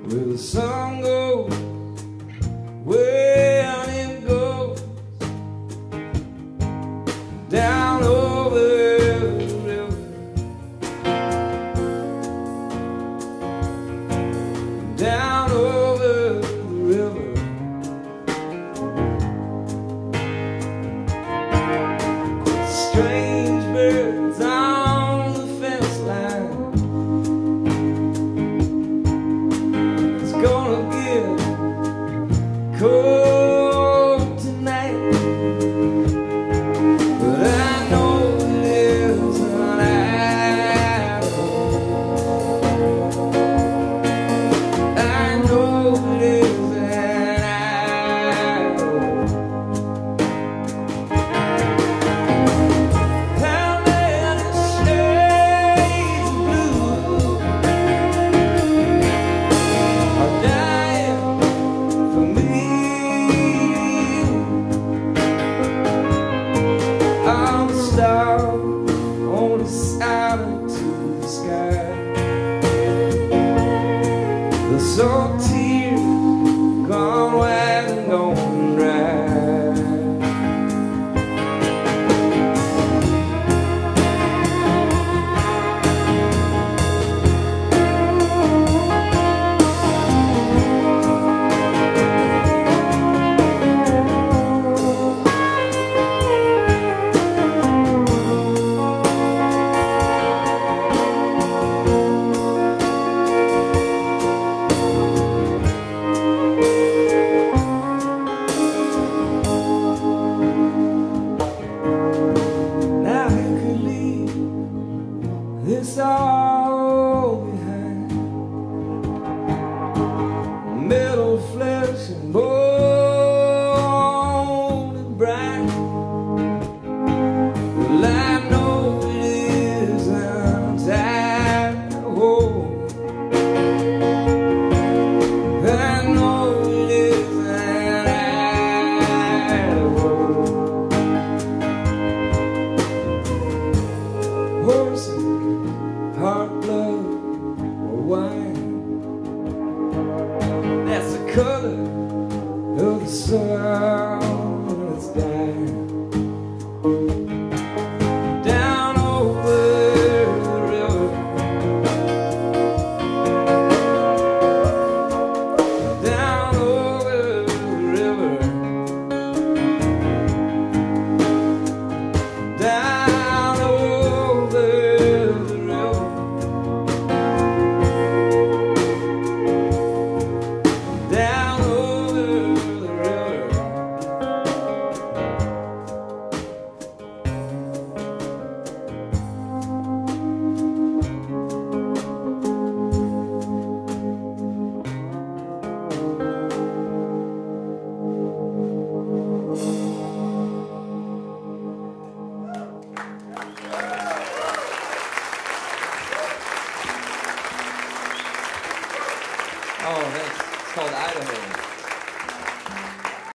where the sun goes, well it goes down over the river, down over the river. Strange birds on the fence line. It's gonna get cold tonight, but I know it is an Idaho. I know it is an Idaho. How many shades of blue are dying for me? I'm a star on the side to the sky. The salt tears gone wide and gone dry. Now who could leave this all behind? Metal flesh and bone and brine. Well, I know it is an Idaho. I know it is an Idaho. Horses, heart, blood, or wine. That's the color of the sun when it's dying. Down over the river, down over the river, down over the river, down over the river. Oh, thanks. It's called Idaho.